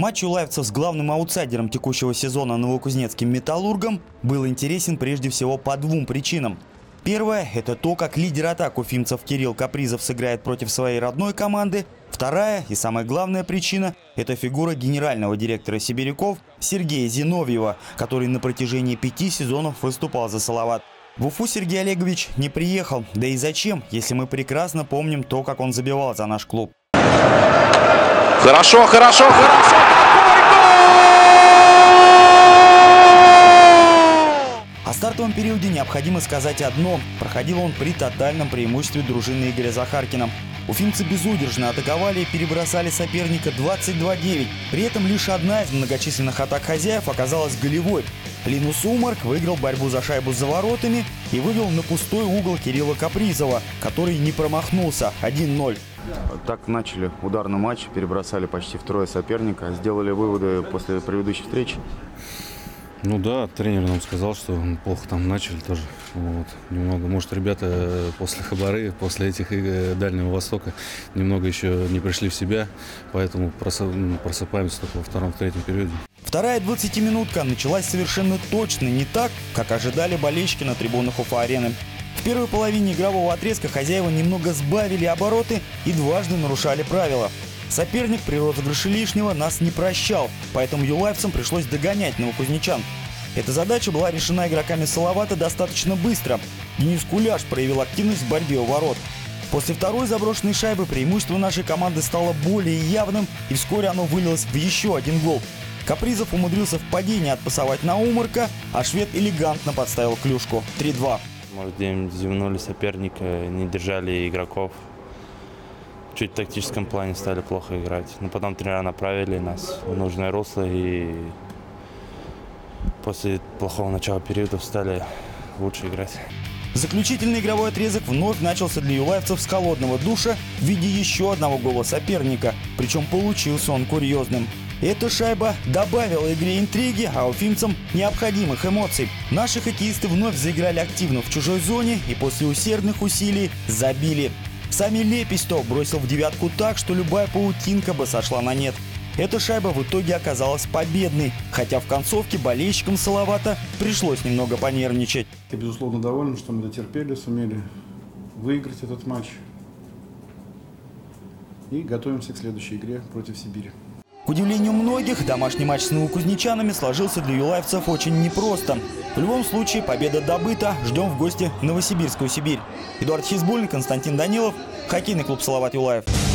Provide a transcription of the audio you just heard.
Матч юлаевцев с главным аутсайдером текущего сезона новокузнецким «Металлургом» был интересен прежде всего по двум причинам. Первая – это то, как лидер атак уфимцев Кирилл Капризов сыграет против своей родной команды. Вторая и самая главная причина – это фигура генерального директора сибиряков Сергея Зиновьева, который на протяжении 5 сезонов выступал за «Салават». В Уфу Сергей Олегович не приехал. Да и зачем, если мы прекрасно помним то, как он забивал за наш клуб. Хорошо, хорошо, хорошо! О стартовом периоде необходимо сказать одно. Проходил он при тотальном преимуществе дружины Игоря Захаркина. Уфимцы безудержно атаковали и перебросали соперника 22-9. При этом лишь одна из многочисленных атак хозяев оказалась голевой. Линус Умарк выиграл борьбу за шайбу за воротами и вывел на пустой угол Кирилла Капризова, который не промахнулся. 1-0. Так начали ударный матч, перебросали почти втрое соперника, сделали выводы после предыдущей встречи. Ну да, тренер нам сказал, что плохо там начали тоже. Вот. Немного, может, ребята после Хабары, после этих Дальнего Востока немного еще не пришли в себя, поэтому просыпаемся только во втором-третьем периоде. Вторая 20-минутка началась совершенно точно не так, как ожидали болельщики на трибунах Уфа-арены. В первой половине игрового отрезка хозяева немного сбавили обороты и дважды нарушали правила. Соперник при розыгрыше лишнего нас не прощал, поэтому юлаевцам пришлось догонять новокузнечан. Эта задача была решена игроками «Салавата» достаточно быстро. Денис Куляш проявил активность в борьбе у ворот. После второй заброшенной шайбы преимущество нашей команды стало более явным, и вскоре оно вылилось в еще один гол. Капризов умудрился в падении отпасовать на Умарка, а швед элегантно подставил клюшку. 3-2. Может, где-нибудь зевнули соперника, не держали игроков. Чуть в тактическом плане стали плохо играть. Но потом тренера направили нас в нужное русло, и после плохого начала периода стали лучше играть. Заключительный игровой отрезок вновь начался для юлаевцев с холодного душа в виде еще одного гола соперника. Причем получился он курьезным. Эта шайба добавила игре интриги, а уфимцам необходимых эмоций. Наши хоккеисты вновь заиграли активно в чужой зоне и после усердных усилий забили. Сами Лепестов бросил в девятку так, что любая паутинка бы сошла на нет. Эта шайба в итоге оказалась победной, хотя в концовке болельщикам «Салавата» пришлось немного понервничать. Я, безусловно, доволен, что мы дотерпели, сумели выиграть этот матч. И готовимся к следующей игре против Сибири. К удивлению многих, домашний матч с новокузнечанами сложился для юлаевцев очень непросто. В любом случае, победа добыта. Ждем в гости Новосибирскую Сибирь. Эдуард Хизбуллин, Константин Данилов, хоккейный клуб «Салават» Юлаев.